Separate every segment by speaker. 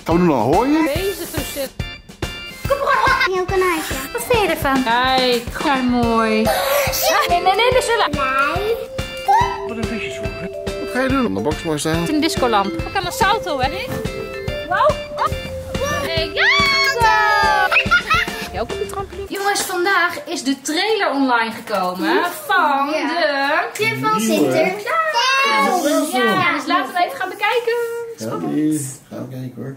Speaker 1: Gaan we doen aan hooien?
Speaker 2: Bezig tussen.
Speaker 3: Kom maar, jouw konijntje.
Speaker 2: Wat vind je ervan? Kijk, ga mooi. Nee, Lucilla.
Speaker 3: Nee.
Speaker 1: Wat een visjes voor, hè? Wat ga je doen? Op de box maar staan.
Speaker 2: Het is een discolamp. Ik kan een salto, hè? Wow. Hey, ja! Jij ook op de trampoline? Jongens, vandaag is de trailer online gekomen van de
Speaker 3: Clip van Sinterklaas.
Speaker 2: Ja, dus laten we even gaan bekijken.
Speaker 1: Gaan we kijken hoor.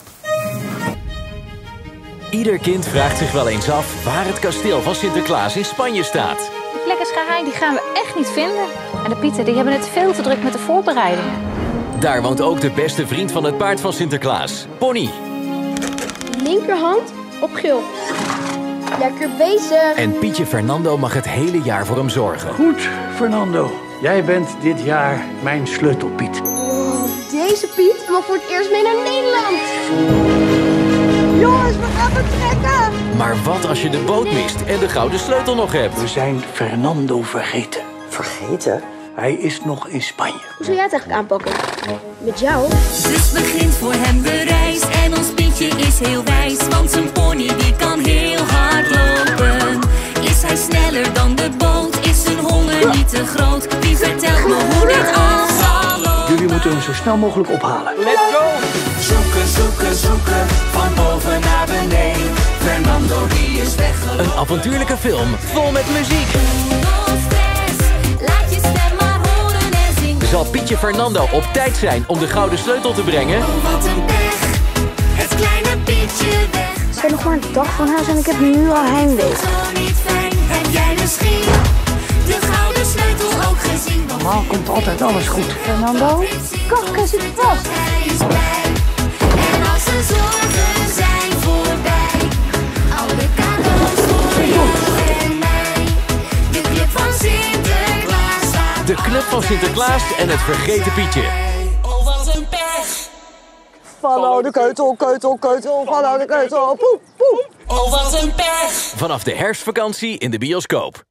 Speaker 4: Ieder kind vraagt zich wel eens af waar het kasteel van Sinterklaas in Spanje staat.
Speaker 2: De plekkenscharij die gaan we echt niet vinden. En de Pieten die hebben het veel te druk met de voorbereidingen.
Speaker 4: Daar woont ook de beste vriend van het paard van Sinterklaas, Pony.
Speaker 3: Linkerhand op geel. Lekker bezig.
Speaker 4: En Pietje Fernando mag het hele jaar voor hem zorgen.
Speaker 5: Goed, Fernando. Jij bent dit jaar mijn sleutelpiet.
Speaker 3: Deze Piet mag voor het eerst mee naar Nederland. Jongens, we gaan vertrekken.
Speaker 4: Maar wat als je de boot mist en de gouden sleutel nog hebt?
Speaker 5: We zijn Fernando vergeten.
Speaker 6: Vergeten?
Speaker 5: Hij is nog in Spanje.
Speaker 3: Hoe zou jij het eigenlijk aanpakken? Met jou?
Speaker 7: Dus begint voor hem de reis en ons Pietje is heel wijs, want zijn pony die kan heel hard lopen. Is hij sneller dan de boot? Is zijn honger niet te groot? Wie vertelt me hoe dit al zal lopen?
Speaker 5: Jullie moeten hem zo snel mogelijk ophalen.
Speaker 4: Let's go!
Speaker 7: Zoeken, zoeken, zoeken, van boven naar beneden. Fernando die is weggelopen.
Speaker 4: Een avontuurlijke film vol met muziek.
Speaker 7: No stress, laat je stem maar horen en zing.
Speaker 4: Zal Pietje Fernando op tijd zijn om de gouden sleutel te brengen?
Speaker 7: Wat een pech, het kleine Pietje weg.
Speaker 3: Ik ben nog maar een dag van huis en ik heb nu al heimwee.
Speaker 7: Zo niet fijn, heb jij misschien de gouden sleutel ook gezien?
Speaker 5: Normaal komt altijd alles goed.
Speaker 3: Fernando, Kafka zit vast.
Speaker 7: Hij is blij en als zijn zorgen zijn voorbij, alle cadeaus voor jou en mij. De club van Sinterklaas staat.
Speaker 4: De club van Sinterklaas en het vergeten Pietje.
Speaker 7: Oh wat een pech.
Speaker 6: Follow de keutel, keutel, keutel, follow de keutel, poep, poep.
Speaker 7: Oh wat een pech.
Speaker 4: Vanaf de herfstvakantie in de bioscoop.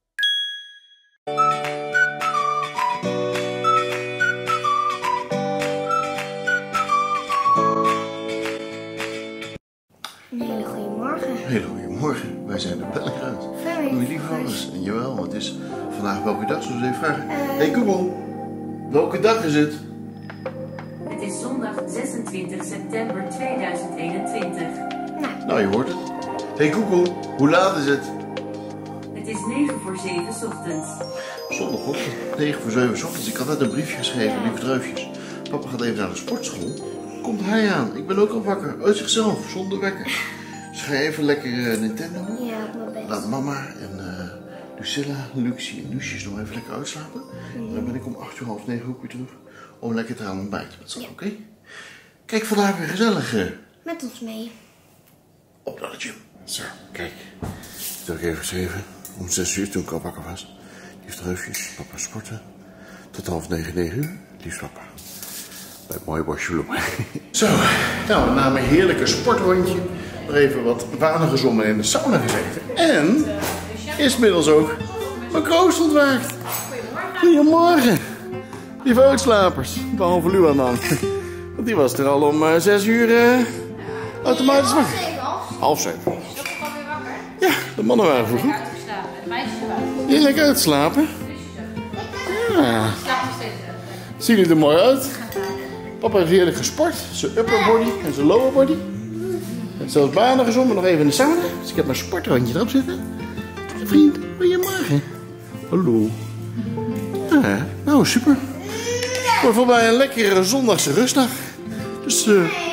Speaker 3: Een hele goede morgen.
Speaker 1: Hele goedemorgen, wij zijn de Pellegrijns. Goeie liefhebbers. En jawel, het is vandaag welke dag, zullen we even vragen. Hey Google, welke dag is het?
Speaker 8: Het is zondag 26 september 2021.
Speaker 1: Nou, je hoort het. Hey Google, hoe laat is het?
Speaker 8: Het is 9 voor 7 ochtends.
Speaker 1: Zondagochtend, 9 voor 7 ochtends. Ik had net een briefje geschreven, lieve druifjes. Papa gaat even naar de sportschool. Komt hij aan? Ik ben ook al wakker. Uit zichzelf, zonder wekker. Dus ga even lekker Nintendo.
Speaker 3: Ja, mijn best.
Speaker 1: Laat mama en Lucilla, Luxie en Lucius nog even lekker uitslapen. En dan ben ik om 8:30 ook weer terug. Om lekker te gaan ontbijten met z'n allen, oké? Kijk, vandaag weer gezellig
Speaker 3: Met ons mee.
Speaker 1: op naar de gym. Zo, kijk. Dat heb ik even geschreven. Om 6 uur toen ik al wakker was. Liefst reufjes, papa sporten. Tot 8:30, 9 uur. Liefst papa. Bij het mooie bosje bloemen. Zo, nou, na mijn heerlijke sportrondje nog even wat wanen gezongen in de sauna gezeten. En is inmiddels ook mijn kroost ontwaakt. Goedemorgen. Lieve uitslapers. Behalve Luan dan. Want die was er al om 6 uur automatisch wakker. 6:30. Ja, de mannen waren vroeg. Heerlijk uitslapen. Ja. Zien jullie er mooi uit? Papa heeft heerlijk gesport. Zijn upper body en zijn lower body. En zelfs banen gezongen, nog even in de sauna. Dus ik heb mijn sportrandje erop zitten. Vriend, goedemorgen. Hallo. Ja, nou, super. Voor voorbij een lekkere zondagse rustdag. Dus,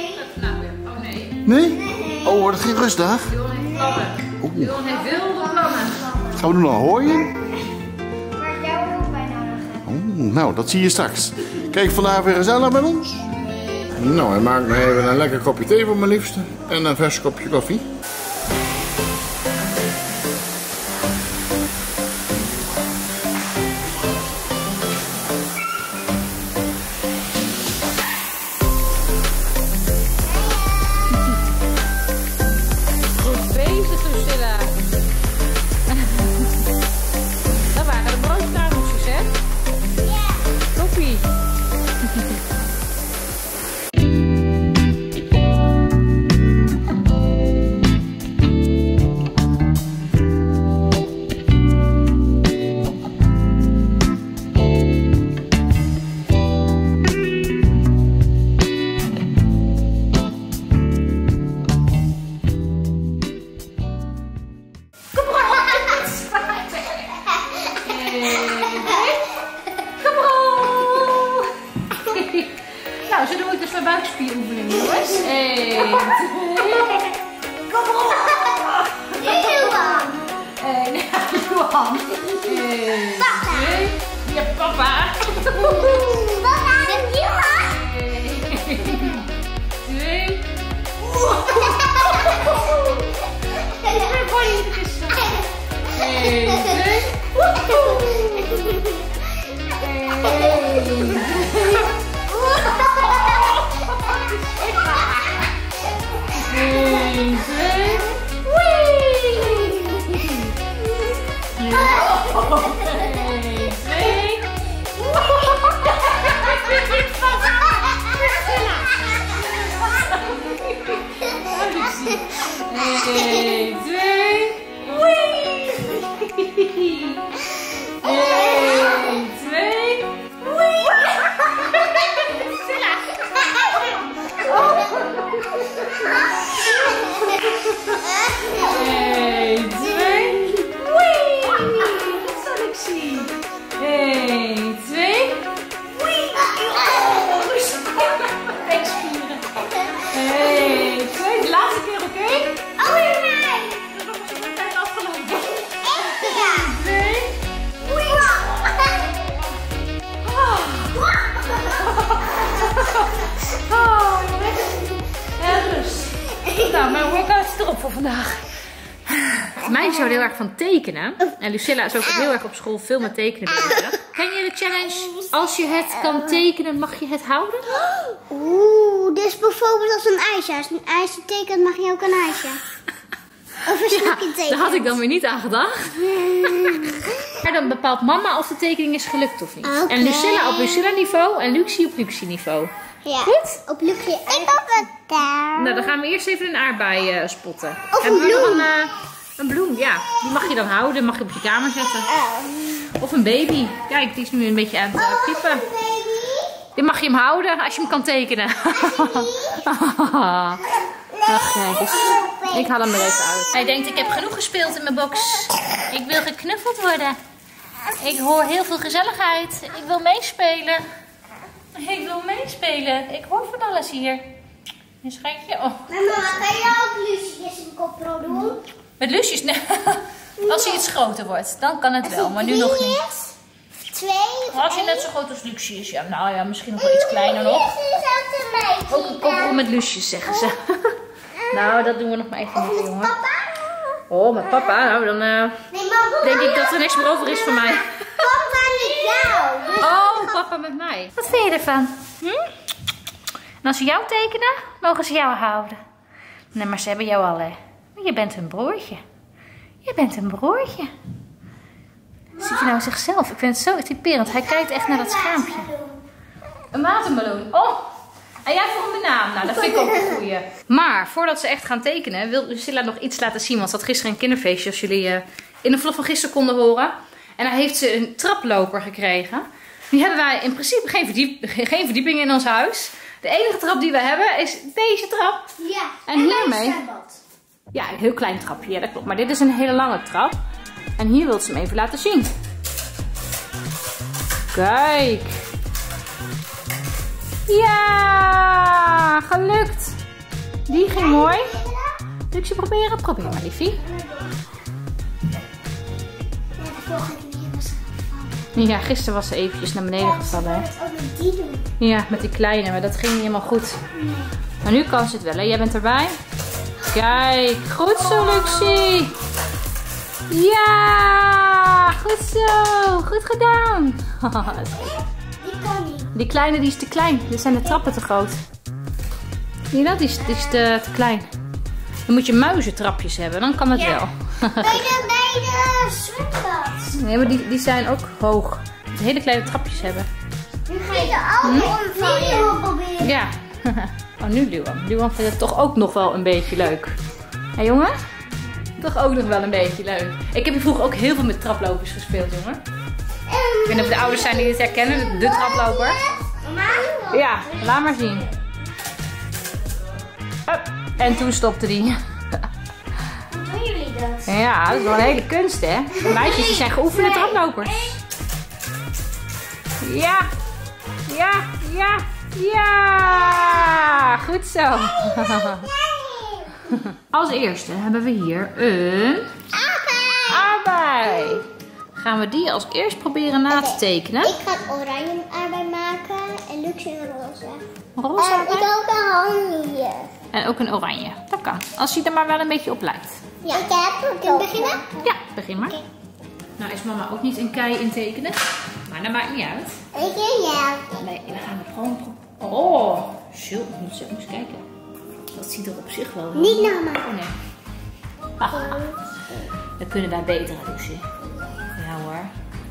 Speaker 1: Nee? Oh, wordt het geen rustdag?
Speaker 2: Johan heeft wilde plannen.
Speaker 1: Gaan we doen aan hooien?
Speaker 3: Maar ik jou ook bij nodig heb.
Speaker 1: Nou, dat zie je straks. Kijk vandaag weer gezellig met ons. Nou, hij maakt nog even een lekker kopje thee voor mijn liefste. En een vers kopje koffie.
Speaker 2: Goed bezig, Lucilla. Dat waren de broodkruimeltjes, hè? Ja. Toppie. jongens. 1, 2.
Speaker 3: Kom op. Johan.
Speaker 2: Johan. 1, 2. Ja, papa.
Speaker 3: Papa en Johan.
Speaker 2: 1, 2. Ik ben gewoon niet gestopt. 1, 2. 1, 2. Nou, mijn workout is erop voor vandaag. Meisje houdt heel erg van tekenen. En Lucilla is ook heel erg op school veel met tekenen bezig. Ken je de challenge? Als je het kan tekenen, mag je het houden?
Speaker 3: Oeh, dus bijvoorbeeld als een ijsje. Als een ijsje tekent, mag je ook een ijsje. Of een stukje tekenen.
Speaker 2: Daar had ik dan weer niet aan gedacht. Maar dan bepaalt mama of de tekening is gelukt of niet.
Speaker 3: Okay.
Speaker 2: En Lucilla op Lucilla niveau en Luxie op Luxie niveau.
Speaker 3: Ja.
Speaker 2: Goed?
Speaker 3: Op Luxie. Ik heb het daar.
Speaker 2: Nou, dan gaan we eerst even een aardbei spotten.
Speaker 3: Of
Speaker 2: Hebben
Speaker 3: een
Speaker 2: we
Speaker 3: bloem.
Speaker 2: nog een bloem, ja. Die mag je dan houden, mag je op je kamer zetten. Of een baby. Kijk, die is nu een beetje aan het piepen. Die mag je hem houden als je hem kan tekenen. Ach, kijk eens. Ik haal hem er even uit. Hij denkt, ik heb genoeg gespeeld in mijn box. Ik wil geknuffeld worden. Ik hoor heel veel gezelligheid. Ik wil meespelen. Ik wil meespelen. Ik hoor van alles hier. Een schatje. Oh.
Speaker 3: Mama, kan je ook Lucius een kopro doen?
Speaker 2: Met Lucius? Nee. Als hij iets groter wordt, dan kan het wel. Maar nu nog niet.
Speaker 3: 2
Speaker 2: Als je net zo groot als Lucius. Ja, nou ja, misschien nog wel iets kleiner nog. Ook een kopro met Lucius, zeggen ze. Nou, dat doen we nog maar even niet, jongen.
Speaker 3: Papa?
Speaker 2: Oh, met papa? Nou, dan
Speaker 3: Nee, mama.
Speaker 2: denk ik dat er niks meer over is voor mij.
Speaker 3: Papa met jou.
Speaker 2: Oh, papa met mij. Wat vind je ervan? En als ze jou tekenen, mogen ze jou houden. Nee, maar ze hebben jou al, hè. Je bent een broertje. Je bent een broertje. Ziet je nou zichzelf? Ik vind het zo typerend. Hij kijkt echt naar dat schermpje. Een watermeloen. Oh! En jij voor een banaan. Nou, dat vind ik ook een goeie. Maar voordat ze echt gaan tekenen, wil Lucilla nog iets laten zien. Want ze had gisteren een kinderfeestje, als jullie in de vlog van gisteren konden horen. En daar heeft ze een traploper gekregen. Die hebben wij in principe geen verdieping in ons huis. De enige trap die we hebben is deze trap.
Speaker 3: Ja.
Speaker 2: En hiermee... Ja, een heel klein trapje. Ja, dat klopt. Maar dit is een hele lange trap. En hier wil ze hem even laten zien. Kijk. Ja, gelukt. Die ging mooi. Luxie, proberen? Probeer maar, liefie. Ja, gisteren was ze eventjes naar beneden gevallen. Hè? Ja, met die kleine, maar dat ging niet helemaal goed. Maar nu kan ze het wel, hè? Jij bent erbij. Kijk, goed zo, Luxie. Ja, goed zo. Goed gedaan.
Speaker 3: Die kan niet.
Speaker 2: Die kleine, die is te klein. Dit zijn de trappen te groot. Zie je dat? Die is te klein. Dan moet je muizentrapjes hebben, dan kan het wel.
Speaker 3: Bij de zwembad.
Speaker 2: Nee, maar die zijn ook hoog. Die hele kleine trapjes hebben.
Speaker 3: Nu ga je de oude proberen.
Speaker 2: Ja. Oh, nu Luan. Luan vindt het toch ook nog wel een beetje leuk. Hé, jongen? Toch ook nog wel een beetje leuk. Ik heb hier vroeger ook heel veel met traplopers gespeeld, jongen. Ik weet niet of de ouders zijn die dit herkennen. De traploper. Ja, laat maar zien. Hup. En toen stopte die.
Speaker 3: Hoe doen jullie dat?
Speaker 2: Ja, dat is wel een hele kunst, hè? De meisjes die zijn geoefende traplopers. Ja. Ja, ja. Ja, goed zo. Als eerste hebben we hier een aardbei. Gaan we die als eerst proberen na te tekenen?
Speaker 3: Ik ga een oranje aardbei maken en Luxe een roze.
Speaker 2: Roze
Speaker 3: En ik ook een oranje.
Speaker 2: en ook een oranje. Dat kan. Als hij er maar wel een beetje op lijkt.
Speaker 3: Ja, ik heb het. Kun je beginnen?
Speaker 2: Ja, begin maar. Nou is mama ook niet een kei in tekenen. Maar dat maakt niet uit.
Speaker 3: Ik en jij.
Speaker 2: Nee, dan gaan we gewoon... Oh, zo. Moet je eens kijken. Dat ziet er op zich wel...
Speaker 3: Niet naar mij.
Speaker 2: Oh nee. We kunnen daar beter aan doen. Ja hoor.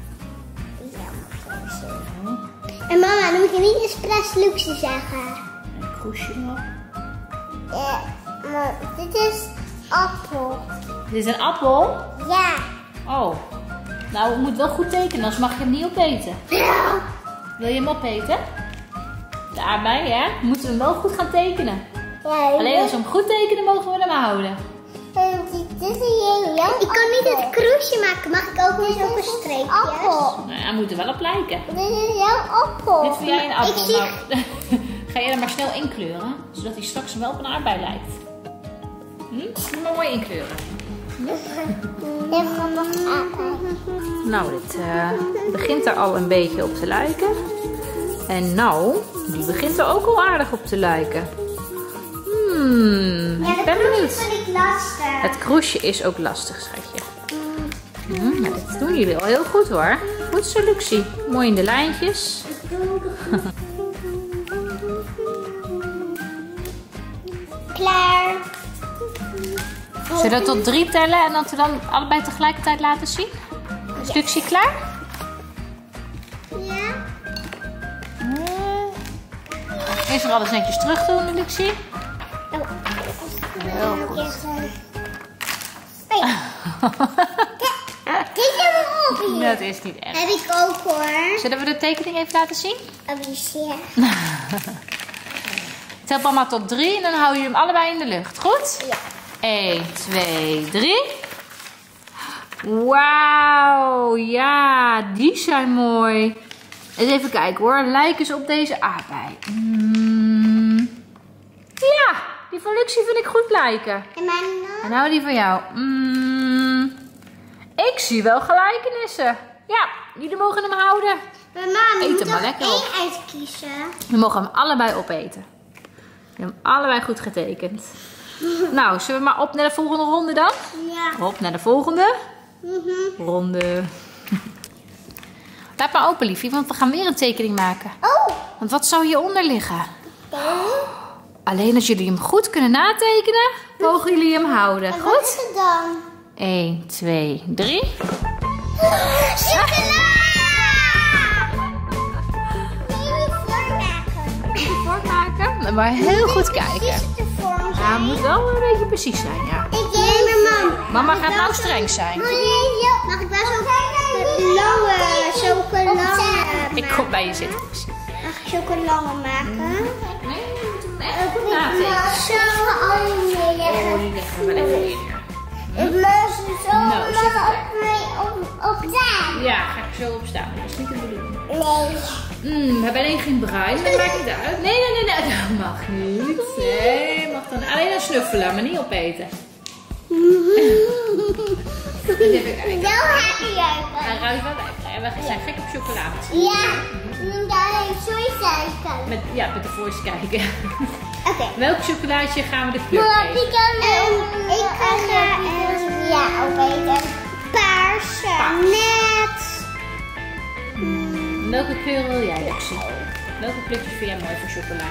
Speaker 3: En mama, dan moet je niet expres Luxe zeggen.
Speaker 2: Een kroesje nog.
Speaker 3: Ja, maar dit is appel.
Speaker 2: Dit is een appel?
Speaker 3: Ja.
Speaker 2: Oh. Nou, we moeten wel goed tekenen, anders mag je hem niet opeten.
Speaker 3: Ja.
Speaker 2: Wil je hem opeten? De aardbei, hè? We moeten hem wel goed gaan tekenen.
Speaker 3: Ja,
Speaker 2: Alleen als we hem goed tekenen, mogen we hem houden.
Speaker 3: Ik kan niet het kruisje maken. Mag ik ook niet op een streepje? Appel.
Speaker 2: Nou, hij moet er wel op lijken.
Speaker 3: Dit is jouw appel.
Speaker 2: Dit vind jij een appel.
Speaker 3: Ik zie...
Speaker 2: Nou, ga je er maar snel inkleuren, zodat hij straks wel op een aardbei lijkt. Hm? Maar mooi inkleuren. Nou, dit begint er al een beetje op te lijken. En nou, die begint er ook al aardig op te lijken. Ik ben benieuwd.
Speaker 3: vind ik lastig.
Speaker 2: Het kroesje is ook lastig, schatje. Nou, dat doen jullie al heel goed hoor. Goed zo, Luxie. Mooi in de lijntjes.
Speaker 3: Klaar.
Speaker 2: Zullen we tot 3 tellen en dat we dan allebei tegelijkertijd laten zien? Is Luxie klaar?
Speaker 3: Ja.
Speaker 2: Eerst nog alles netjes terug doen, Luxie.
Speaker 3: Heel goed. Kijk maar op hier.
Speaker 2: Dat is niet erg.
Speaker 3: Heb ik ook hoor.
Speaker 2: Zullen we de tekening even laten zien?
Speaker 3: Ja.
Speaker 2: Tel mama tot 3 en dan hou je hem allebei in de lucht. Goed?
Speaker 3: Ja.
Speaker 2: 1, 2, 3. Wauw, ja, die zijn mooi. Eens even kijken hoor, lijken ze op deze aardbei. Ja, die van Luxie vind ik goed lijken.
Speaker 3: En mijn
Speaker 2: En nou die van jou. Ik zie wel gelijkenissen. Ja, jullie mogen hem houden.
Speaker 3: mama,
Speaker 2: Eet
Speaker 3: moet
Speaker 2: hem maar
Speaker 3: er
Speaker 2: lekker
Speaker 3: één
Speaker 2: op.
Speaker 3: uitkiezen.
Speaker 2: We mogen hem allebei opeten. We hebben hem allebei goed getekend. Nou, zullen we maar op naar de volgende ronde dan?
Speaker 3: Ja.
Speaker 2: Op naar de volgende ronde. Laat maar open, liefie, want we gaan weer een tekening maken.
Speaker 3: Oh.
Speaker 2: Want wat zou hieronder liggen? Alleen als jullie hem goed kunnen natekenen, mogen jullie hem houden.
Speaker 3: En wat
Speaker 2: Goed?
Speaker 3: is het dan?
Speaker 2: 1, 2, 3.
Speaker 3: Chocola!
Speaker 2: Voortmaken. Maar heel goed kijken. Ja, het moet wel een beetje precies zijn, ja.
Speaker 3: Ik neem mijn mam.
Speaker 2: Mama gaat nou streng zijn.
Speaker 3: Mag ik wel zo'n lange chocola maken?
Speaker 2: Ik kom bij je zitten.
Speaker 3: Mag ik chocola maken?
Speaker 2: Nee, we moeten hem echt natekenen.
Speaker 3: Zo al neerleggen.
Speaker 2: Oh, die leggen we wel even neer.
Speaker 3: Ik moest zo
Speaker 2: Nou, zet
Speaker 3: op daar.
Speaker 2: Ja, ga ik zo opstaan. Dat is niet de bedoeling.
Speaker 3: Nee.
Speaker 2: We hebben alleen geen bruin, dat maakt niet uit. Nee, dat mag niet. Nee, mag dan alleen dan snuffelen, maar niet opeten. Even kijken.
Speaker 3: Wel happy juichen.
Speaker 2: Hij ruikt wel lekker. En we zijn gek op chocolade.
Speaker 3: Ja. Daar heeft zoiets
Speaker 2: Met de voice kijken.
Speaker 3: Oké.
Speaker 2: Welk chocolaatje gaan we de kleur geven?
Speaker 3: Ik ga opeten. Paarse. Net.
Speaker 2: Welke kleur wil jij, Luxie? Welke kleurtjes vind jij mooi voor chocola?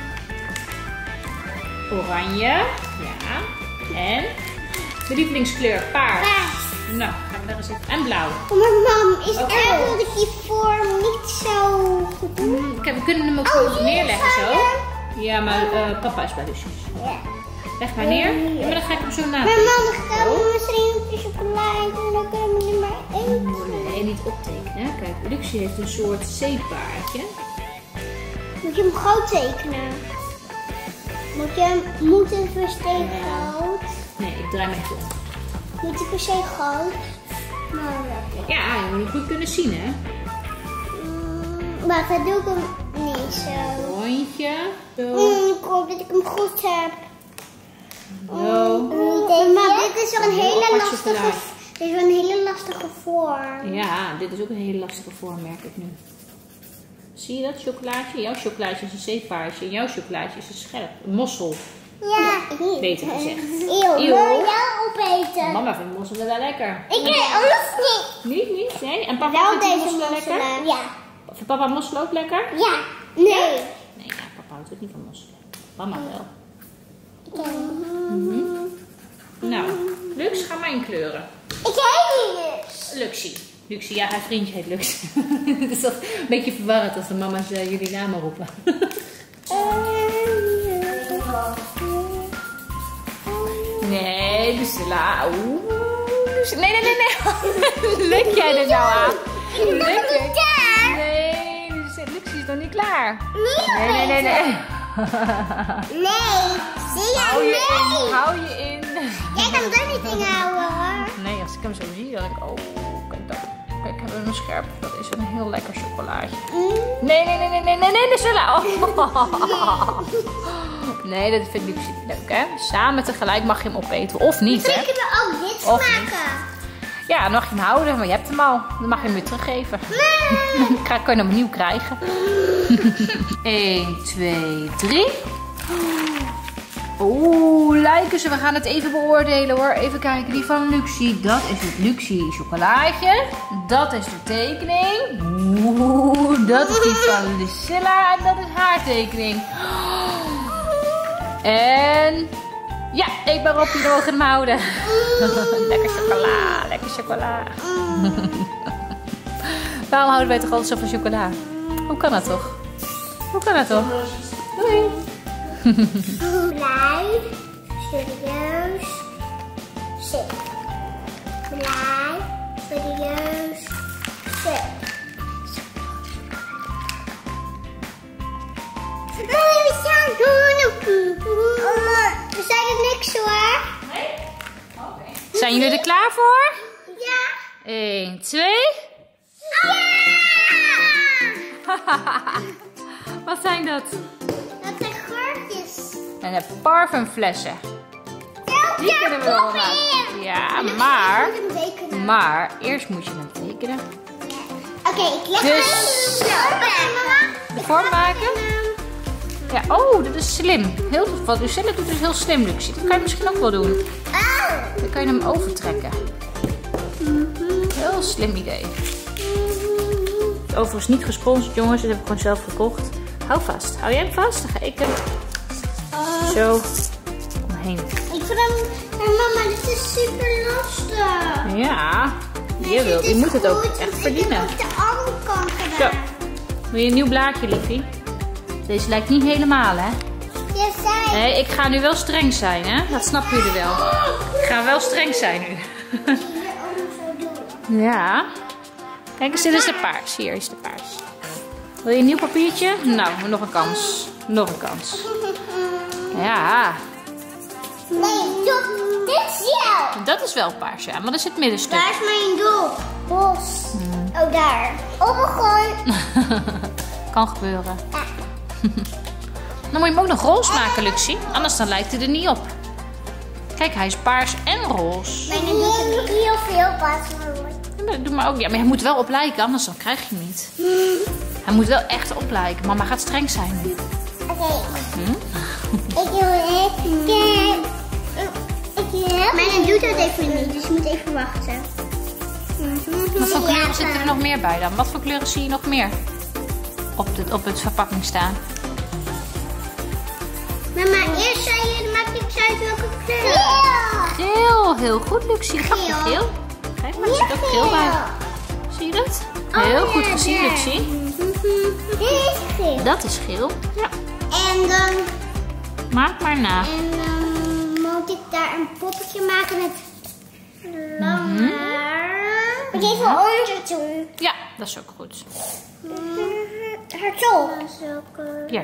Speaker 2: Oranje. Ja. En de lievelingskleur paars. Nou, gaan we daar eens even. En blauw.
Speaker 3: Maar mam, is het erg dat ik die vorm niet zo goed doe?
Speaker 2: Kijk, we kunnen hem ook zo neerleggen zo. Ja, maar papa is bij Lucie.
Speaker 3: Ja.
Speaker 2: Leg maar neer. Ja, maar dan ga ik hem zo
Speaker 3: Maar
Speaker 2: natekenen.
Speaker 3: mam, ik ga misschien op de chocolade en dan kunnen we er maar één.
Speaker 2: Nee, niet optekenen. Kijk, Lucie heeft een soort zeepaardje.
Speaker 3: Moet je hem groot tekenen? Moet het per se groot?
Speaker 2: Nee, ik draai mijn om.
Speaker 3: Moet het per se groot? Nou,
Speaker 2: Ja, je moet hem goed kunnen zien, hè?
Speaker 3: maar dat doe ik hem niet. zo.
Speaker 2: Rondje. Zo.
Speaker 3: Ik hoop dat ik hem goed heb.
Speaker 2: Zo.
Speaker 3: Maar dit is wel een hele
Speaker 2: apart
Speaker 3: lastige.
Speaker 2: chocolade.
Speaker 3: Dit is wel een hele lastige vorm.
Speaker 2: Ja, dit is ook een hele lastige vorm, merk ik nu. Zie je dat chocolaatje? Jouw chocolaatje is een zeepaardje en jouw chocolaatje is een scherp. Een mossel.
Speaker 3: Ja,
Speaker 2: Beter gezegd.
Speaker 3: Eeuw,
Speaker 2: Eeuw.
Speaker 3: wil jij opeten?
Speaker 2: Mama vindt mosselen wel lekker.
Speaker 3: Ik weet anders niet.
Speaker 2: Niet? Nee? En papa
Speaker 3: Wel
Speaker 2: vindt
Speaker 3: deze
Speaker 2: mosselen lekker?
Speaker 3: mosselen. Ja.
Speaker 2: Vindt papa mosselen ook lekker?
Speaker 3: Ja. Nee.
Speaker 2: Nee, ja, papa houdt ook niet van mosselen. Mama wel. Nou, Lux, ga maar inkleuren.
Speaker 3: Ik heet niet
Speaker 2: Luxie. Luxie, ja, haar vriendje heet Lux. Het is toch een beetje verwarrend als de mama's jullie namen roepen. Nee, Lucilla. Nee. Luk jij er nou aan? Luk je? Nee, Luxie is nog niet klaar. Nee.
Speaker 3: Nee, zie je?
Speaker 2: Hou je
Speaker 3: Nee.
Speaker 2: in, hou je in.
Speaker 3: Jij kan er niet in houden hoor.
Speaker 2: Nee, als ik hem zo zie, dan denk ik, oh, kijk dat. Kijk, hebben we een scherp. Dat is een heel lekker chocolaatje. Nee, Lucilla. Oh. Nee, dat vindt Luxie niet leuk, hè? Samen tegelijk mag je hem opeten. Of niet, hè?
Speaker 3: Misschien kunnen we ook dit
Speaker 2: Of
Speaker 3: smaken.
Speaker 2: Ja, dan mag je hem houden, maar je hebt hem al. Dan mag je hem weer teruggeven. Dan kan je hem opnieuw krijgen. 1, 2, 3. Oeh, lijken ze. We gaan het even beoordelen hoor. Even kijken, die van Luxie. Dat is het Luxie chocolaatje. Dat is de tekening. Oeh, dat is die van Lucilla. En dat is haar tekening. En... ja, eet maar op, je mogen hem houden. Lekker chocola, lekker chocola. Waarom houden wij toch altijd zo van chocola? Hoe kan dat toch? Doei.
Speaker 3: Blij, serieus, zit. Blij, serieus, zit. We zijn er niks hoor.
Speaker 2: Zijn jullie er klaar voor?
Speaker 3: Ja.
Speaker 2: 1, 2. Wat zijn dat?
Speaker 3: Dat zijn geurtjes.
Speaker 2: En de parfumflessen. Die kunnen we wel maken. Ja, maar eerst moet je hem tekenen.
Speaker 3: Oké, ik leg
Speaker 2: Dus- De vorm maken. Ja, oh, dat is slim. Wat Lucilla doet is heel slim, Luxie. Dat kan je misschien ook wel doen. Dan kan je hem overtrekken. Heel slim idee. Overigens niet gesponsord, jongens. Dat heb ik gewoon zelf gekocht. Hou vast. Hou jij hem vast? Dan ga ik hem zo omheen.
Speaker 3: Ik vind hem... Mama, dit is super lastig.
Speaker 2: Ja, je moet het ook echt verdienen.
Speaker 3: Ik heb ook de andere kant
Speaker 2: Zo.
Speaker 3: gedaan.
Speaker 2: Wil je een nieuw blaadje, liefie? Deze lijkt niet helemaal, hè?
Speaker 3: Je zei...
Speaker 2: Nee, ik ga nu wel streng zijn, hè? Dat snappen jullie wel. Ik ga wel streng zijn nu.
Speaker 3: Hier ook nog zo doen.
Speaker 2: Ja. Kijk eens, dit is de paars. Hier is de paars. Wil je een nieuw papiertje? Nou, nog een kans. Nog een kans. Ja.
Speaker 3: Nee, stop. Dit is jou.
Speaker 2: Dat is wel paars, ja. Maar dat is het middenstuk.
Speaker 3: Daar is mijn doel. Bos. Oh, daar. Opbegon.
Speaker 2: Kan gebeuren.
Speaker 3: Ja.
Speaker 2: Dan moet je hem ook nog roze maken, Luxie. Anders dan lijkt hij er niet op. Kijk, hij is paars en roze.
Speaker 3: Bijna doet het heel veel pas.
Speaker 2: Doe maar ook. Ja, maar hij moet wel op lijken, anders dan krijg je hem niet. Hij moet wel echt op lijken. Mama gaat streng zijn nu.
Speaker 3: Oké. Ik wil het. Maar dan doet het even niet, dus je moet even wachten.
Speaker 2: Wat voor kleuren zitten er nog meer bij dan? Wat voor kleuren zie je nog meer op het verpakking staan?
Speaker 3: Mama, eerst zei je, maak ik uit welke kleur.
Speaker 2: Geel, heel goed, Luxie. Geel. Kijk maar, er zit ook geel bij. Zie je dat? Heel goed gezien, Luxie.
Speaker 3: Dit is geel.
Speaker 2: Dat is geel. Ja.
Speaker 3: En dan...
Speaker 2: Maak maar na.
Speaker 3: En dan moet ik daar een poppetje maken met lang haar. Ik even onder doen.
Speaker 2: Ja, dat is ook goed.
Speaker 3: Hartog.
Speaker 2: Ja.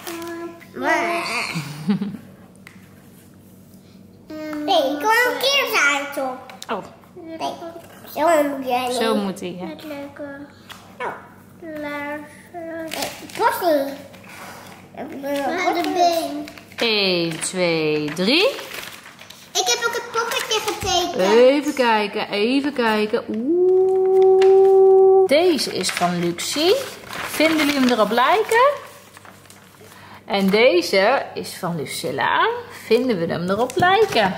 Speaker 3: Nee, ik wil een keer hartog.
Speaker 2: Oh,
Speaker 3: Nee, zo moet jij niet.
Speaker 2: zo moet hij. Ja.
Speaker 3: Het leuke. Nou, het was niet. de been.
Speaker 2: 1, 2, 3.
Speaker 3: Ik heb ook het poppetje getekend.
Speaker 2: Even kijken. Oeh. Deze is van Luxie. Vinden jullie hem erop lijken? En deze is van Lucilla. Vinden we hem erop lijken?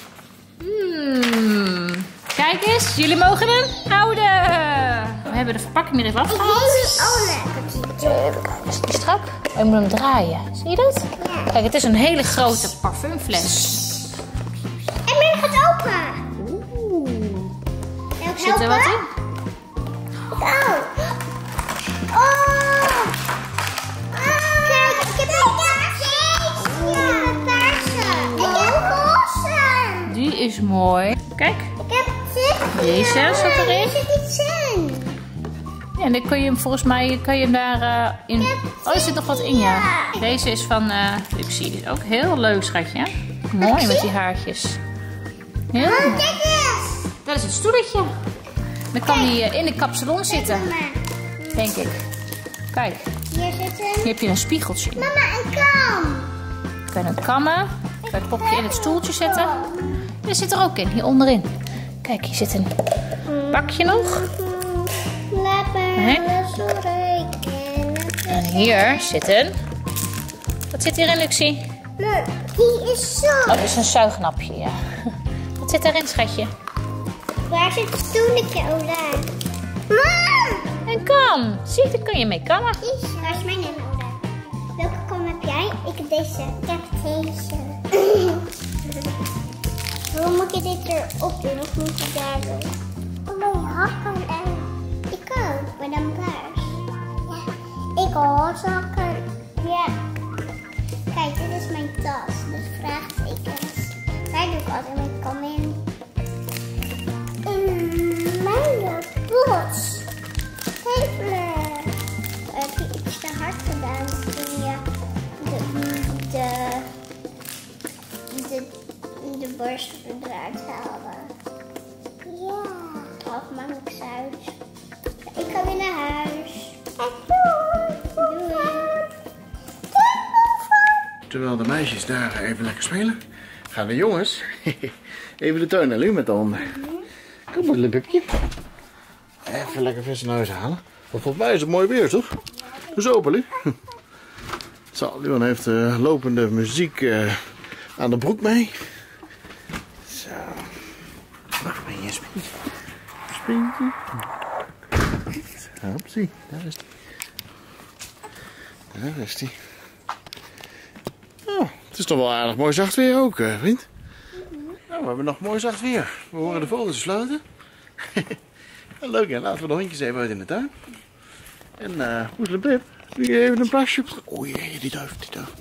Speaker 2: Kijk eens, jullie mogen hem houden. We hebben de verpakking weer even afgehaald. Even kijken, is die strak? Oh, je moet hem draaien. Zie je dat?
Speaker 3: Ja.
Speaker 2: Kijk, het is een hele grote parfumfles.
Speaker 3: En men gaat open.
Speaker 2: Zit er wat in?
Speaker 3: Oh. Kijk, ik heb een paarse. Ik heb roze.
Speaker 2: Die is mooi. Kijk.
Speaker 3: Ik heb dit.
Speaker 2: Deze zat erin.
Speaker 3: Er zit iets in.
Speaker 2: Ja, en dan kun je hem volgens mij daar in. Oh, er zit nog wat in, ja. Deze is van Luxie. Die is ook heel leuk, schatje. Mooi met die haartjes. Heel mooi.
Speaker 3: Kijk eens.
Speaker 2: Dat is het stoeltje. Dan kan die in de kapsalon zitten, denk ik. Kijk,
Speaker 3: Hier zit een...
Speaker 2: hier heb je een spiegeltje.
Speaker 3: Mama, een kam.
Speaker 2: Je kan het kammen. Je kan het popje in het stoeltje zetten. Dit zit er ook in, hier onderin. Kijk, hier zit een bakje nog. En hier zit een... Wat zit hierin, Luxie?
Speaker 3: Die is zo.
Speaker 2: Oh, dat is een zuignapje, ja. Wat zit daarin, schatje?
Speaker 3: Waar zit het stoeltje, Ola? Mam!
Speaker 2: Een kam. Zie je, daar kun je mee kammen.
Speaker 3: Waar is mijn naam, Ola? Welke kam heb jij? Ik heb deze. Ik heb deze. Hoe moet je dit erop doen? Of moet je daar doen? Oh, mijn hakken en... Ik ook, maar dan paars. Ja, ik roze hakken. Ja. Kijk, dit is mijn tas. Dus vraagtekens. Daar doe ik altijd mijn kam in. In mijn bos. Kijk, heb je iets te hard gedaan toen je de borst eruit haalde. Ja. Of maar niks uit. Ik ga weer naar huis. Doei.
Speaker 1: Terwijl de meisjes daar even lekker spelen, gaan de jongens even de tuin naar Lu met de honden. Kom maar, Lubukje. Even lekker vis in huis halen. Want volgens mij is het mooi weer, toch? Dus open, Lu. Zo, Luan heeft lopende muziek aan de broek mee. Zo. Wacht, ben je spintje? Spintje. Hopsie, daar is die. Daar is die. Oh, het is toch wel aardig mooi zacht weer ook, vriend. Nou, we hebben nog mooi zacht weer. We horen de vogels fluiten. Leuk, hè? Laten we de hondjes even uit in de tuin. En Poeselpip, doe je even een plasje op. Oh jee, die duif, die duif.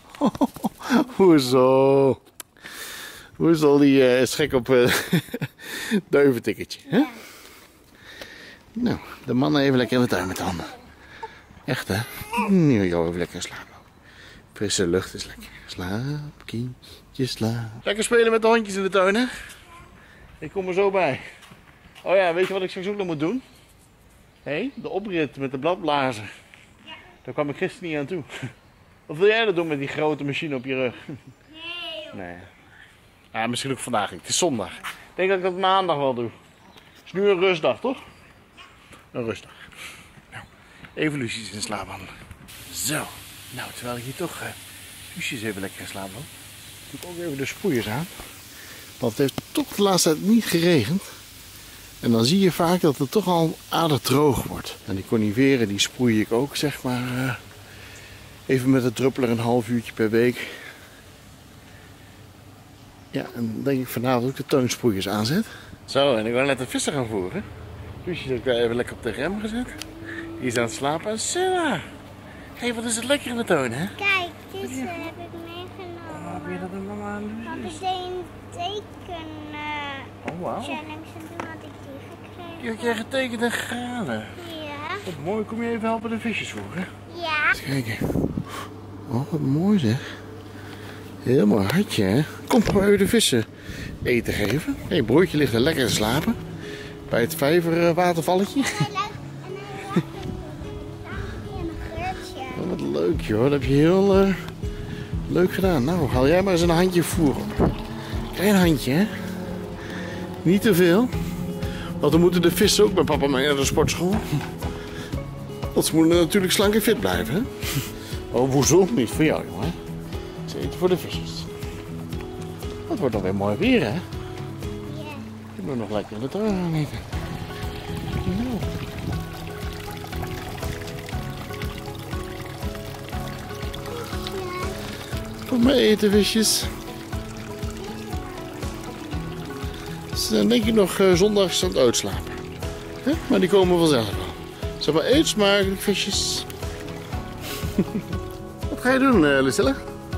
Speaker 1: Hoezo? Hoezo, die is gek op duiventikketje, hè? Nou, de mannen even lekker in de tuin met de handen. Echt, hè? Nu jou even lekker slapen. Frisse lucht is lekker. Slaap, kindje, slaap. Lekker spelen met de hondjes in de tuin, hè? Ik kom er zo bij. Oh ja, weet je wat ik straks ook nog moet doen? Hé, de oprit met de bladblazer. Ja. Daar kwam ik gisteren niet aan toe. Wat wil jij dat doen met die grote machine op je rug? Nee. Ja, misschien ook vandaag niet. Het is zondag. Ik denk dat ik dat maandag wel doe. Het is nu een rustdag, toch? Een rustdag. Nou, even Lucius in slaap handen. Zo. Nou, terwijl ik hier toch Lucius even lekker in slaap loop, doe ik ook even de sproeiers aan. Want het heeft toch de laatste tijd niet geregend. En dan zie je vaak dat het toch al aardig droog wordt. En die coniferen die sproei ik ook, zeg maar, even met de druppeler een half uurtje per week. Ja, en dan denk ik vanavond ook de tuinsproeiers aanzet. Zo, en ik wil net een vissen gaan voeren. Lucius heb ik even lekker op de rem gezet. Die is aan het slapen. En Sarah! Hé, wat is het lekker in de tuin, hè?
Speaker 3: Kijk, dit heb ik meegenomen.
Speaker 1: Oh, heb je dat een mama?
Speaker 3: Had ik een teken
Speaker 1: Oh, wauw.
Speaker 3: challenge en toen had ik die gekregen.
Speaker 1: Je had jij getekende granen.
Speaker 3: Ja.
Speaker 1: Wat mooi, kom je even helpen de visjes voeren?
Speaker 3: Ja.
Speaker 1: Eens kijken. Oh, wat mooi zeg. Heel mooi hartje, hè? Kom, gaan we even de vissen eten geven. Hé, broertje ligt er lekker te slapen. Bij het vijverwatervalletje.
Speaker 3: En een geurtje.
Speaker 1: Oh, wat leuk. Leuk joh, dat heb je heel leuk gedaan. Nou, haal jij maar eens een handje voer op. Klein handje, hè? Niet te veel. Want dan moeten de vissen ook bij papa mee naar de sportschool. Want ze moeten natuurlijk slank en fit blijven, hè? Oh, woezel, niet voor jou, jongen. Het is eten voor de vissers. Het wordt nog weer mooi weer, hè? Ja. Je moet nog lekker in de tuin gaan eten. Nou. Kom maar eten, visjes. Ze zijn denk ik nog zondags aan het uitslapen. Hè? Maar die komen vanzelf wel. Zeg maar, eet smakelijk, visjes. Wat ga je doen, Lucilla?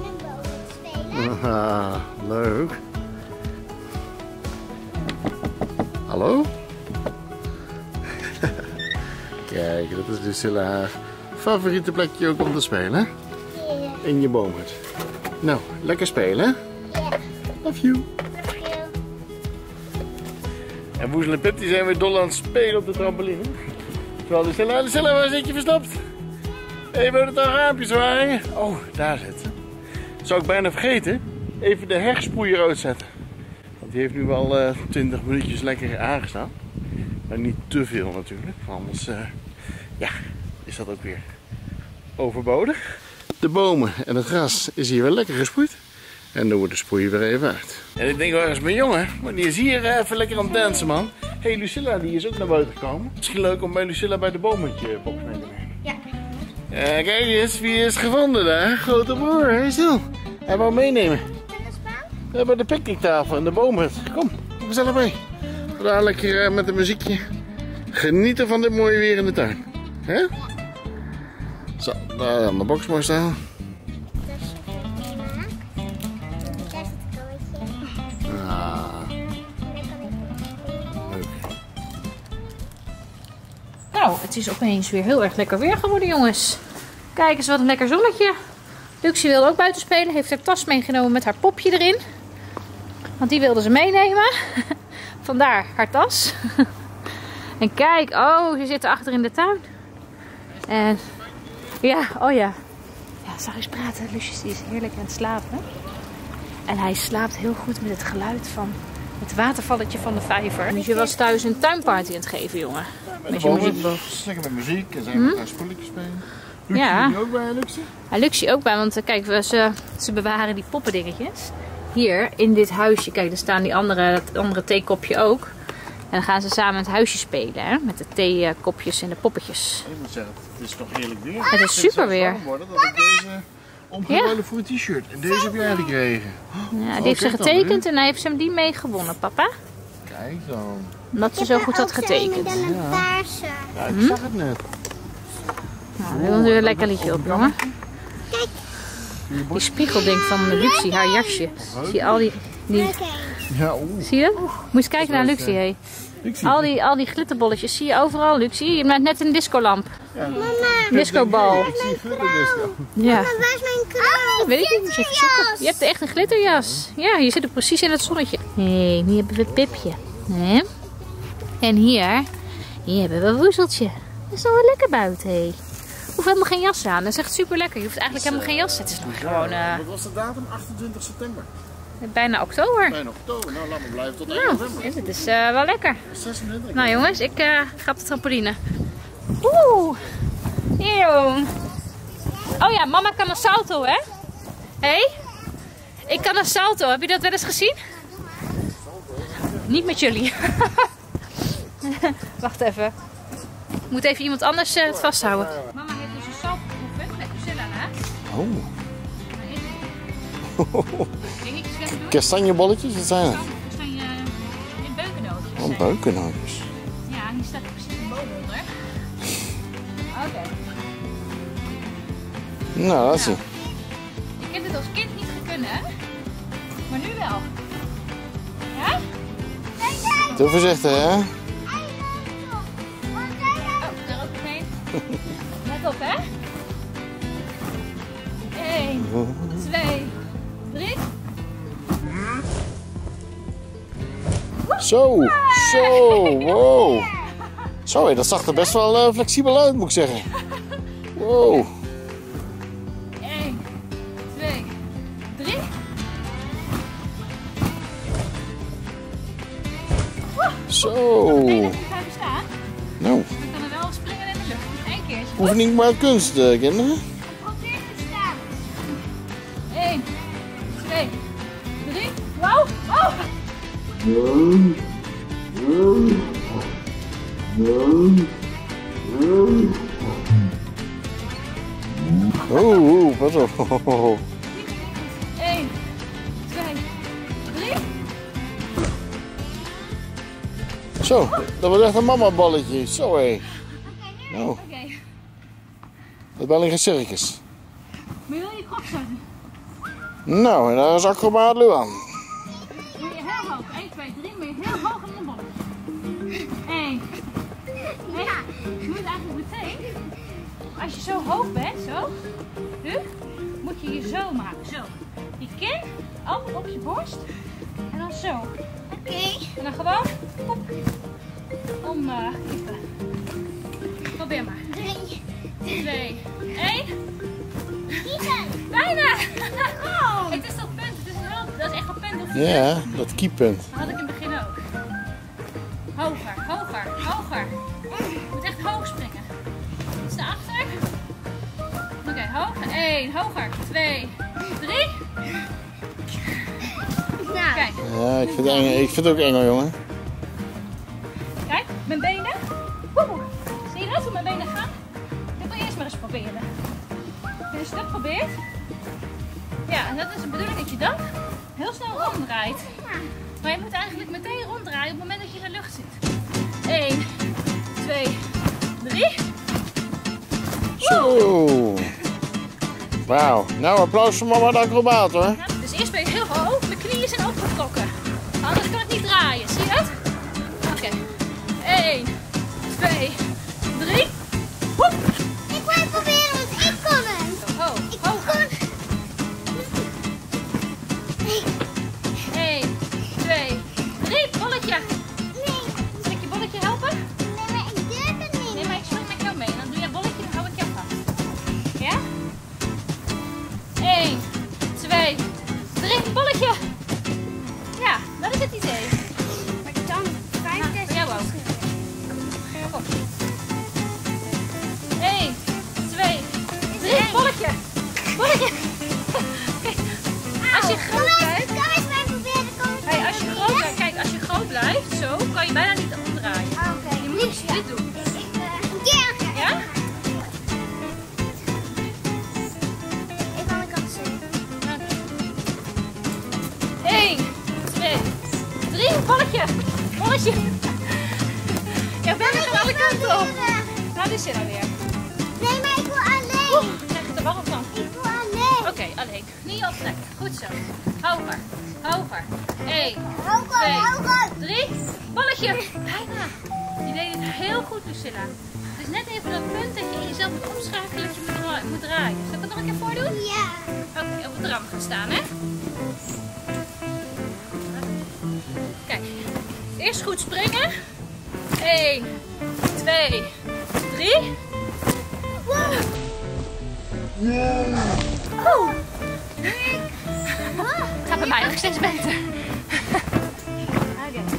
Speaker 1: Aha, leuk. Hallo? Kijk, dat is Lucilla haar favoriete plekje ook om te spelen. In je boomhut. Nou, lekker spelen, hè? Love you. En Woezel en Pip die zijn weer dol aan het spelen op de trampoline. Terwijl Lucilla, waar zit je verstopt? Even het raampje zwaaien. Oh, daar zit ze. Zou ik bijna vergeten. Even de herspoeier uitzetten. Want die heeft nu wel 20 minuutjes lekker aangestaan. Maar niet te veel natuurlijk. Anders ja, is dat ook weer overbodig. De bomen en het gras is hier wel lekker gesproeid. En dan wordt de sproeier weer even uit. En ik denk, waar is mijn jongen? Maar die is hier even lekker aan het dansen, man. Hé, Lucilla die is ook naar buiten gekomen. Misschien leuk om bij Lucilla bij de boomhutje box mee te nemen.
Speaker 3: Ja.
Speaker 1: Kijk eens, wie is gevonden daar? Grote broer, hé stil. Hij wou meenemen. We hebben de picknicktafel en de boomhut. Kom, gezellig mee. We gaan lekker met een muziekje genieten van dit mooie weer in de tuin. Hè? Zo, daar aan de box maar staan.
Speaker 2: Nou, het is opeens weer heel erg lekker weer geworden, jongens. Kijk eens, wat een lekker zonnetje. Luxie wilde ook buiten spelen. Heeft haar tas meegenomen met haar popje erin. Want die wilde ze meenemen. Vandaar haar tas. En kijk, oh, ze zitten achter in de tuin. En ja, oh ja. Ja, zag eens praten. Lucius die is heerlijk aan het slapen. En hij slaapt heel goed met het geluid van het watervalletje van de vijver. Dus je was thuis een tuinparty aan het geven, jongen.
Speaker 1: Met je muziek. Lekker met muziek en zijn met haar spulletjes spelen. Luxie
Speaker 2: ja.
Speaker 1: ook bij, Luxie?
Speaker 2: Ja, Luxie ook bij, want kijk, ze bewaren die poppendingetjes. Hier, in dit huisje. Kijk, daar staan dat andere theekopje ook. En dan gaan ze samen het huisje spelen, hè? Met de theekopjes en de poppetjes.
Speaker 1: Ik moet zeggen, het is toch heerlijk weer.
Speaker 2: Het is super weer.
Speaker 1: Dat ik deze omgeruild voor een t-shirt. En deze heb jij gekregen.
Speaker 2: Ja, die heeft ze getekend en hij heeft ze die mee gewonnen, papa.
Speaker 1: Kijk dan.
Speaker 2: Omdat ze zo goed had getekend.
Speaker 1: Ja, ik zag het net.
Speaker 2: Nou, dan doen we een lekker liedje op, jongen. Die spiegelding van Luxie, haar jasje. Zie je al die
Speaker 1: ja,
Speaker 2: zie je? Moet je eens kijken naar Luxie, hé. Al die glitterbolletjes zie je overal, Luxie. Je bent net een discolamp.
Speaker 1: Ja.
Speaker 2: Mama. Discobal.
Speaker 1: Ik zie glitterdisco.
Speaker 2: Ja.
Speaker 3: Mama, waar is mijn krant?
Speaker 2: Weet ik niet, moet je even zoeken. Je hebt echt een glitterjas. Ja, je zit er precies in het zonnetje. Hé, hier hebben we het Pipje. Nee. En hier hebben we Woezeltje. Dat is nog wel lekker buiten, hé. Hoef helemaal geen jas aan. Dat is echt super lekker. Je hoeft eigenlijk helemaal geen jas te zetten. Het is nog gewoon...
Speaker 1: Wat was de datum? 28 september.
Speaker 2: Bijna oktober.
Speaker 1: Bijna oktober. Nou, laat me blijven tot 1 november.
Speaker 2: Het is wel lekker.
Speaker 1: 26.
Speaker 2: Nou jongens, ik ga op de trampoline. Oeh. Eeuw. Oh ja, mama kan een salto, hè? Hé? Ik kan een salto. Heb je dat wel eens gezien? Niet met jullie. Wacht even. Ik moet even iemand anders het vasthouden. Mama heeft dus een salto geoefend met Lucilla, hè?
Speaker 1: Oh.
Speaker 2: Dingetjes weg doen.
Speaker 1: Kastanjebolletjes, wat zijn dat?
Speaker 2: Kastanje in beukennootjes.
Speaker 1: Oh, beukennootjes.
Speaker 2: Ja, hier staat precies een boom onder. Oké.
Speaker 1: Nou, laat zien.
Speaker 2: Ik heb dit als kind niet gekund, hè? Maar nu wel. Ja?
Speaker 1: Doe voorzichtig, hè?
Speaker 2: Oh, daar ook nog één. Let op, hè? 1, 2, 3.
Speaker 1: Zo, wow. Zo, dat zag er best wel flexibel uit, moet ik zeggen. Wow. Zo.
Speaker 2: Oké, dat blijven staan.
Speaker 1: Nou,
Speaker 2: Dan kan er wel springen in de lucht. Eén keertje.
Speaker 1: oefening maar kunst, kinderen.
Speaker 3: Probeer te staan.
Speaker 2: 1, 2, 3. Wow! Oh!
Speaker 1: Oh, pas op.
Speaker 2: 1, 2, 3.
Speaker 1: Zo, dat was echt een mama-balletje. Zo hé. Nou,
Speaker 2: Oké.
Speaker 1: dat is wel een circus.
Speaker 2: Maar je wil je kop zetten.
Speaker 1: Nou, en daar is acrobaat Luan.
Speaker 2: Moet je heel hoog. 1, 2, 3. Moet je heel hoog in de bolletje. 1. Ja. Je moet eigenlijk meteen, als je zo hoog bent, zo, nu, moet je je zo maken. Zo. Je kin altijd op je borst. En dan zo.
Speaker 3: Oké.
Speaker 2: En dan gewoon, hop, om kiepen. Probeer maar.
Speaker 3: 3.
Speaker 2: 2, 1.
Speaker 3: Kiezen.
Speaker 2: Bijna! Het is toch punt? Het is wel, dat is echt een punt.
Speaker 1: Ja, dat kiepunt.
Speaker 2: Dat had ik in het begin ook. Hoger, hoger, hoger. Je moet echt hoog springen. Iets daarachter. Oké, hoger. 1, hoger. 2, 3.
Speaker 3: Nou.
Speaker 2: Kijk,
Speaker 1: Ja, ik vind het ook eng, jongen.
Speaker 2: kijk, mijn benen. Woe. Zie je dat, hoe mijn benen gaan? Dit wil je eerst maar eens proberen. Als je dat probeert. Ja, en dat is de bedoeling dat je dan heel snel ronddraait. Maar je moet eigenlijk meteen ronddraaien op het moment dat je in de lucht zit. 1, 2, 3.
Speaker 1: Zo. Wauw. Nou, applaus voor mama de acrobaat hoor.
Speaker 2: Ja, dus eerst ben je heel hoog, mijn knieën zijn opgetrokken. Anders kan ik niet draaien, zie je dat? Oké. 1, 2, 3. Woep.
Speaker 3: Ik wil het proberen, want ik kon hem.
Speaker 2: Zo, hoog,
Speaker 3: Ik
Speaker 2: hoger.
Speaker 3: kon.
Speaker 2: 1, 2, 3. Bolletje.
Speaker 3: Nee.
Speaker 2: Zal ik je bolletje helpen?
Speaker 3: Nee, maar ik durf het niet.
Speaker 2: Nee, maar ik spring met jou mee. Dan doe je bolletje, dan hou ik jou vast. Ja? 1, 2, 3. Bolletje. Ja, dat is het idee.
Speaker 3: Maar dan 5
Speaker 2: Nou, voor jou ook. Kom. 1, 2, 3. Bolletje. Bolletje. Als je groot blijft.
Speaker 3: Kom eens maar proberen. Kom eens
Speaker 2: Hey, als je groot blijft, kijk, als je groot blijft, zo, kan je bijna niet omdraaien.
Speaker 3: Oké.
Speaker 2: Je moet dit doen.
Speaker 3: Een keer.
Speaker 2: Ja?
Speaker 3: Even aan de kant zitten.
Speaker 2: 1, 2, 3. Bolletje. Bolletje. Ja, ben je van alle kanten op. Nou, dit zit alweer.
Speaker 3: Nee, maar ik wil alleen.
Speaker 2: Krijg je er warm van?
Speaker 3: Ik wil alleen.
Speaker 2: Oké, alleen. Knieën optrekken. Goed zo. Hoger. Hoger. 1,
Speaker 3: Hoger,
Speaker 2: 2,
Speaker 3: hoger.
Speaker 2: 3. Bolletje. Bijna. Je deed het heel goed, Lucilla. Het is net even dat punt dat je jezelf moet omschakelen dat je moet draaien. Zal ik het nog een keer voordoen?
Speaker 3: Ja.
Speaker 2: Oké, op het ram gaan staan, hè? Kijk. Eerst goed springen. 1, 2, 3.
Speaker 3: Wow.
Speaker 2: Oh. Gaat bij mij nog steeds beter. Oké.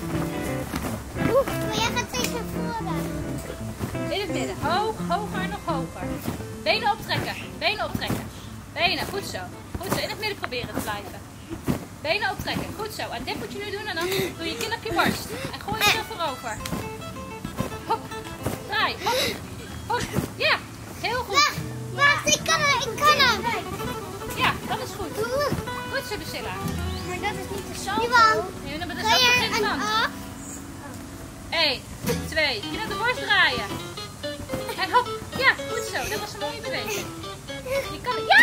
Speaker 3: Maar jij gaat steeds naar voren.
Speaker 2: In het midden. Hoog, hoger, nog hoger. Benen optrekken. Benen optrekken. Benen, goed zo. Goed zo. In het midden proberen te blijven. Benen optrekken. Goed zo. En dit moet je nu doen en dan doe je kin op je borst. En gooi jezelf voorover. Hop. Draai. Hop. Hop. Ja. Heel goed.
Speaker 3: Wacht, ik kan hem. Ik kan hem.
Speaker 2: Ja, dat is goed. Goed zo, Lucilla.
Speaker 3: Maar dat is niet de salto. Johan,
Speaker 2: Nu dan met de
Speaker 3: ga
Speaker 2: zak
Speaker 3: je
Speaker 2: begint
Speaker 3: een
Speaker 2: dan.
Speaker 3: af?
Speaker 2: 1, 2, kin op de borst draaien. En hop. Ja, goed zo. Dat was een mooie beweging. Je kan het. Ja!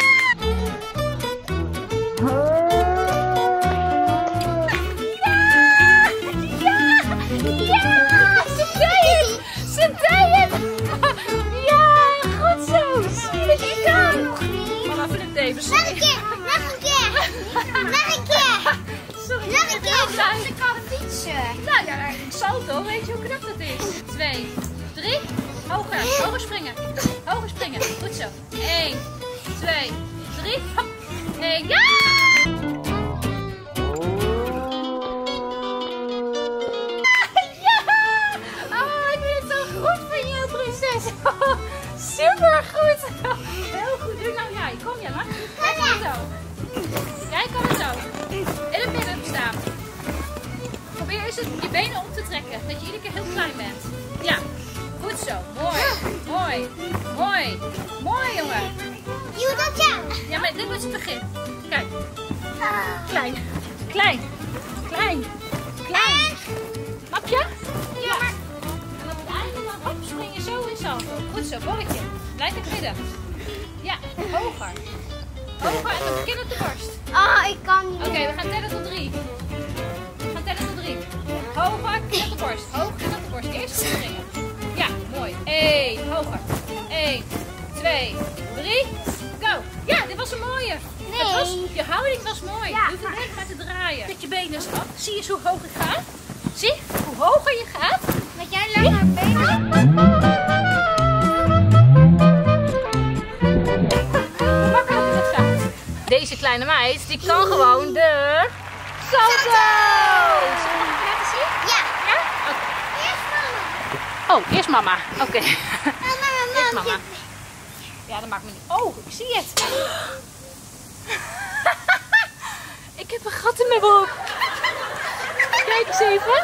Speaker 2: Ze deed het! Ja, goed zo! Zie je wat je kan? Mama flipt even.
Speaker 3: Nog een keer. Nog een keer. Nog een keer.
Speaker 2: Sorry,
Speaker 3: Nog een keer.
Speaker 2: blij.
Speaker 3: Ik kan fietsen.
Speaker 2: Nou ja, salto, weet je hoe knap dat is? 2, 3, hoger, hoger springen. Hoger springen, goed zo. 1, 2, 3, hop. 1, ja! is het je benen op te trekken. Dat je iedere keer heel klein bent. Ja, goed zo. Mooi, mooi, mooi. Mooi, jongen.
Speaker 3: Je doet dat ja.
Speaker 2: Ja, maar dit was het begin. Kijk. Klein, klein, klein, klein. Snap je? Ja. En op het einde dan op, spring je zo in salto. Goed zo, bolletje. Blijf in het midden. Ja, hoger. Hoger en dan begin op de borst.
Speaker 3: Oh, ik kan niet.
Speaker 2: Oké, we gaan tellen tot 3. We gaan tellen tot 3. Hoger en op de borst. Hoog en op de borst. Eerst springen. Ja, mooi. 1, hoger. 1, 2, 3. Go. Ja, dit was een mooie.
Speaker 3: Nee.
Speaker 2: Je houding was mooi.
Speaker 3: Ja,
Speaker 2: Je hoeft alleen maar te draaien. Met je benen schat. Zie je hoe hoog ik ga? Zie, hoe hoger je gaat.
Speaker 3: Met jij lange benen.
Speaker 2: Makkelijk het gaat. Deze kleine meid, die kan gewoon de salto. Zullen we het laten zien?
Speaker 3: Ja.
Speaker 2: Ja? Oké.
Speaker 3: Eerst mama.
Speaker 2: Oh, eerst mama. Oké.
Speaker 3: Mama,
Speaker 2: Eerst mama. Ja, dat maakt me niet. Oh, ik zie het. Ik heb een gat in mijn broek. Kijk eens even.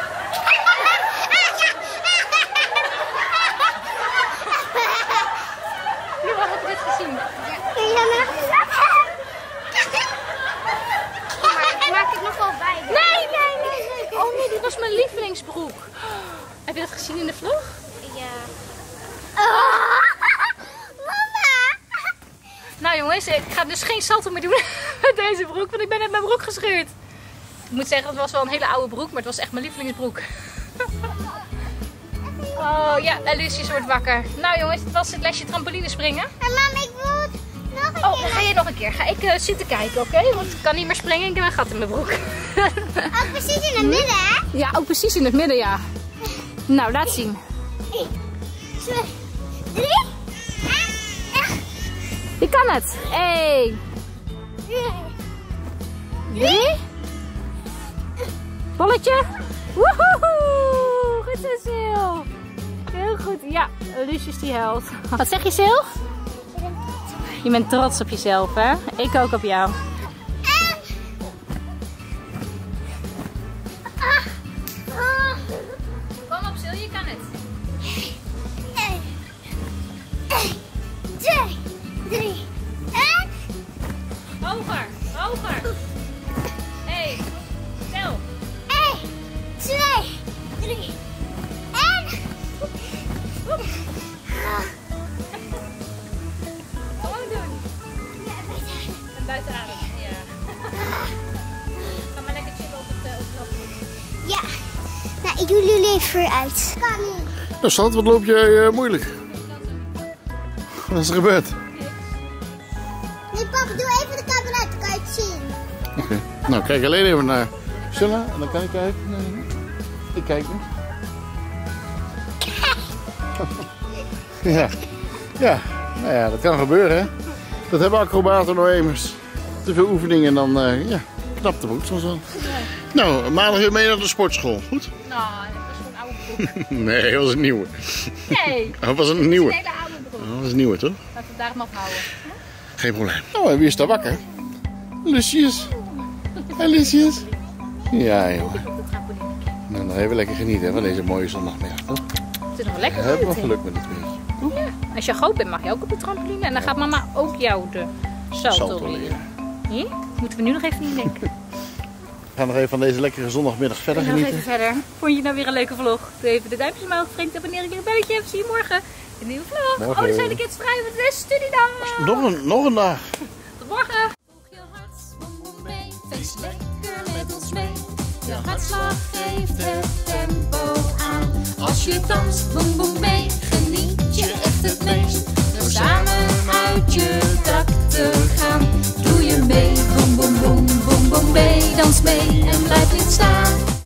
Speaker 2: Nu heb ik dit gezien.
Speaker 3: Maar ik maak het nog wel bij.
Speaker 2: Nee, nee, nee. Oh nee, dit was mijn lievelingsbroek. Heb je dat gezien in de vlog?
Speaker 3: Ja. Mama!
Speaker 2: Nou jongens, ik ga dus geen salto meer doen met deze broek, want ik ben net mijn broek gescheurd. Ik moet zeggen, het was wel een hele oude broek, maar het was echt mijn lievelingsbroek. Oh ja, en Lucius wordt wakker. Nou jongens, het was het lesje trampoline springen.
Speaker 3: En mama, ik wil het nog een
Speaker 2: Oh, dan ga je nog een keer. Ga ik zitten kijken, oké? Want ik kan niet meer springen, ik heb een gat in mijn broek.
Speaker 3: Ook precies in het midden, hè?
Speaker 2: Ja, ook precies in het midden, ja. Nou, laat zien.
Speaker 3: 1, 2, 3.
Speaker 2: Je kan het. 1, 3. Bolletje. Woehoe. Goed zo, Sil. Heel goed. Ja, Lucius die helpt. Wat zeg je, Sil? Je bent trots op jezelf, hè? Ik ook op jou. Kom op, Sil, je kan het.
Speaker 3: 1, 2, 3. En...
Speaker 2: Hoger, hoger. 1, tel.
Speaker 3: 1, 2, 3. En...
Speaker 2: Gewoon doen. En buiten adem. Ja. Ga maar lekker chillen op het vlog.
Speaker 3: Ja. Nou, ik doe jullie even vooruit. Kan niet.
Speaker 1: Nou, Sand, wat loop jij moeilijk? Wat is er gebeurd?
Speaker 3: Nee, papa, doe even de camera uit, dan kan je het zien.
Speaker 1: Oké. Nou, kijk alleen even naar Silla en dan kan ik kijken. Nee. Ik kijk niet. Ja. Ja, nou ja, dat kan gebeuren, hè. Dat hebben acrobaten nou eenmaals. Te veel oefeningen en dan, ja, knapt de broek soms wel. Nou, maandag weer mee naar de sportschool, goed?
Speaker 2: Nou, dat is gewoon een oude broek.
Speaker 1: Nee, dat was een nieuwe.
Speaker 2: Nee,
Speaker 1: Dat was een
Speaker 2: een
Speaker 1: nieuwe.
Speaker 2: hele oude broek.
Speaker 1: Dat was een nieuwe, toch?
Speaker 2: Laten we het daarom afhouden.
Speaker 1: Geen probleem. Nou, en wie is daar wakker? Lucius. Hé, Lucius. Ja, jongen. Nou, dan even lekker genieten van deze mooie zondagmiddag, toch?
Speaker 2: Het is nog lekker
Speaker 1: We hebben wel
Speaker 2: buiten.
Speaker 1: geluk met het weer.
Speaker 2: Ja. Als je groot bent mag je ook op de trampoline. En dan gaat mama ook jou de salto
Speaker 1: Salto
Speaker 2: leren.
Speaker 1: leren.
Speaker 2: Hm? Moeten we nu nog even niet denken.
Speaker 1: We gaan nog even van deze lekkere zondagmiddag verder
Speaker 2: En nog
Speaker 1: genieten.
Speaker 2: even verder. Vond je nou weer een leuke vlog? Doe even de duimpjes omhoog. Vergeet niet te abonneren. Klik op het belletje. Zie je morgen in een nieuwe vlog.
Speaker 1: Morgen.
Speaker 2: Oh, dan zijn de kids vrij met de studiedag.
Speaker 1: Nog een dag.
Speaker 2: Tot morgen.
Speaker 7: Volg je hart, boem boem mee, feest lekker met ons mee. Je hartslag geeft het tempo aan. Als je danst, boem boem mee.